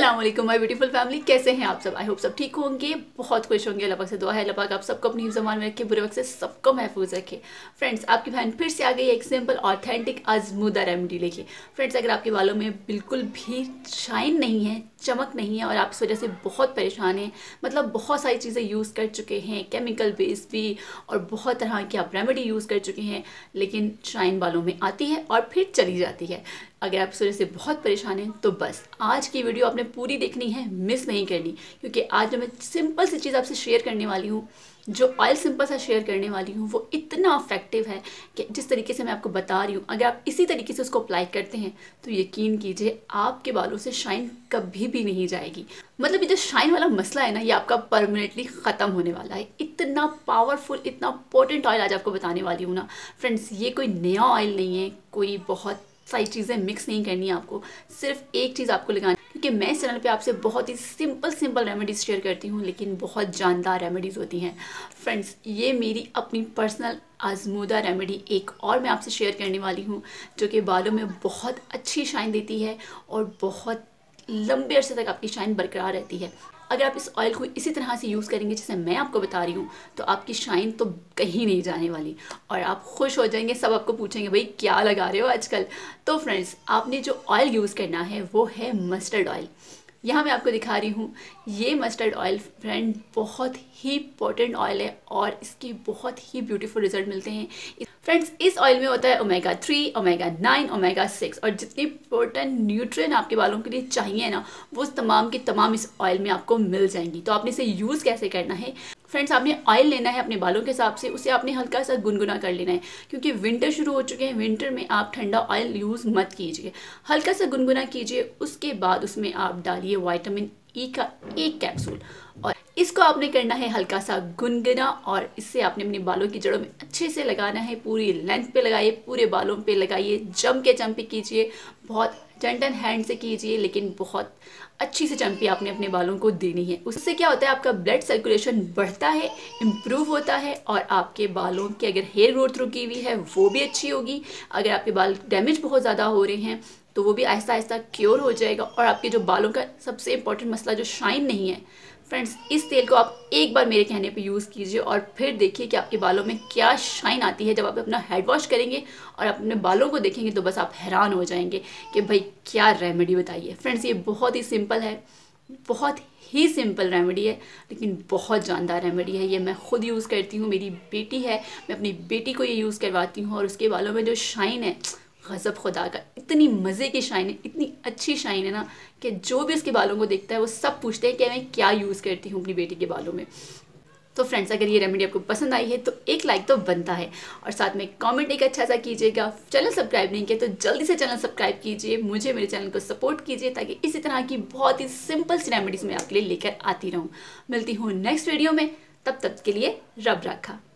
अस्सलाम वालेकुम my beautiful family, कैसे हैं आप सब। आई होप सब ठीक होंगे, बहुत खुश होंगे। अल्लाह पाक से दुआ है अल्लाह पाक आप सबको अपनी ज़मान में रखे, बुरे वक्त से सबको महफूज रखे। फ्रेंड्स, आपकी बहन फिर से आ गई एक सिंपल ऑथेंटिक आजमूदा रेमेडी लेके। फ्रेंड्स, अगर आपके बालों में बिल्कुल भी शाइन नहीं है, चमक नहीं है और आप इस वजह से बहुत परेशान हैं, मतलब बहुत सारी चीज़ें यूज़ कर चुके हैं, केमिकल बेस्ड भी, और बहुत तरह की आप रेमेडी यूज़ कर चुके हैं, लेकिन शाइन बालों में आती है और फिर चली जाती है। अगर आप इस वजह से बहुत परेशान हैं तो बस आज की वीडियो आपने पूरी देखनी है, मिस नहीं करनी, क्योंकि आज मैं सिंपल सी चीज़ आपसे शेयर करने वाली हूँ। जो ऑयल सिंपल सा शेयर करने वाली हूँ वो इतना इफेक्टिव है कि जिस तरीके से मैं आपको बता रही हूँ, अगर आप इसी तरीके से उसको अप्लाई करते हैं तो यकीन कीजिए आपके बालों से शाइन कभी भी नहीं जाएगी। मतलब ये जो शाइन वाला मसला है ना, ये आपका परमानेंटली ख़त्म होने वाला है। इतना पावरफुल, इतना पोटेंट ऑयल आज आपको बताने वाली हूँ ना फ्रेंड्स। ये कोई नया ऑयल नहीं है, कोई बहुत सारी चीज़ें मिक्स नहीं करनी है आपको, सिर्फ एक चीज़ आपको लगानी, क्योंकि मैं इस चैनल पे आपसे बहुत ही सिंपल रेमेडीज़ शेयर करती हूँ, लेकिन बहुत जानदार रेमेडीज़ होती हैं। फ्रेंड्स, ये मेरी अपनी पर्सनल आजमूदा रेमेडी एक और मैं आपसे शेयर करने वाली हूँ, जो कि बालों में बहुत अच्छी शाइन देती है और बहुत लंबे अरसे तक आपकी शाइन बरकरार रहती है। अगर आप इस ऑयल को इसी तरह से यूज़ करेंगे जैसे मैं आपको बता रही हूँ, तो आपकी शाइन तो कहीं नहीं जाने वाली और आप खुश हो जाएंगे। सब आपको पूछेंगे भाई क्या लगा रहे हो आजकल। तो फ्रेंड्स, आपने जो ऑयल यूज़ करना है वो है मस्टर्ड ऑयल। यहाँ मैं आपको दिखा रही हूँ, ये मस्टर्ड ऑयल फ्रेंड बहुत ही पोटेंट ऑयल है और इसके बहुत ही ब्यूटीफुल रिजल्ट मिलते हैं। फ्रेंड्स, इस ऑयल में होता है ओमेगा 3, ओमेगा 9, ओमेगा 6 और जितने पोटेंट न्यूट्रिएंट आपके बालों के लिए चाहिए ना, वो तमाम के तमाम इस ऑयल में आपको मिल जाएंगी। तो आपने इसे यूज़ कैसे करना है फ्रेंड्स, आपने ऑयल लेना है अपने बालों के हिसाब से, उसे आपने हल्का सा गुनगुना कर लेना है, क्योंकि विंटर शुरू हो चुके हैं। विंटर में आप ठंडा ऑयल यूज़ मत कीजिए, हल्का सा गुनगुना कीजिए। उसके बाद उसमें आप डालिए विटामिन ई का 1 कैप्सूल और इसको आपने करना है हल्का सा गुनगुना, और इससे आपने अपने बालों की जड़ों में अच्छे से लगाना है। पूरी लेंथ पे लगाइए, पूरे बालों पे लगाइए, चंपी कीजिए, बहुत जेंटल हैंड से कीजिए, लेकिन बहुत अच्छी से चंपी आपने अपने बालों को देनी है। उससे क्या होता है, आपका ब्लड सर्कुलेशन बढ़ता है, इम्प्रूव होता है, और आपके बालों की अगर हेयर ग्रोथ रुकी हुई है वो भी अच्छी होगी। अगर आपके बाल डैमेज बहुत ज़्यादा हो रहे हैं तो वो भी आहिस्ता आहिस्ता क्योर हो जाएगा। और आपके जो बालों का सबसे इम्पोर्टेंट मसला जो शाइन नहीं है फ्रेंड्स, इस तेल को आप एक बार मेरे कहने पे यूज़ कीजिए और फिर देखिए कि आपके बालों में क्या शाइन आती है। जब आप अपना हेड वॉश करेंगे और अपने बालों को देखेंगे तो बस आप हैरान हो जाएंगे कि भाई क्या रेमेडी बताइए। फ्रेंड्स, ये बहुत ही सिंपल है, बहुत ही सिंपल रेमेडी है, लेकिन बहुत जानदार रेमेडी है। ये मैं खुद यूज़ करती हूँ, मेरी बेटी है, मैं अपनी बेटी को ये यूज़ करवाती हूँ और उसके बालों में जो शाइन है, गज़ब खुदा का, इतनी मज़े की शाइन है, इतनी अच्छी शाइन है ना कि जो भी उसके बालों को देखता है वो सब पूछते हैं कि मैं क्या यूज़ करती हूँ अपनी बेटी के बालों में। तो फ्रेंड्स, अगर ये रेमेडी आपको पसंद आई है तो एक लाइक तो बनता है, और साथ में कमेंट एक अच्छा सा कीजिएगा। चैनल सब्सक्राइब नहीं किया तो जल्दी से चैनल सब्सक्राइब कीजिए, मुझे मेरे चैनल को सपोर्ट कीजिए, ताकि इसी तरह की बहुत ही सिंपल सी रेमेडीज़ मैं आपके लिए लेकर आती रहूँ। मिलती हूँ नेक्स्ट वीडियो में, तब तक के लिए रब रखा।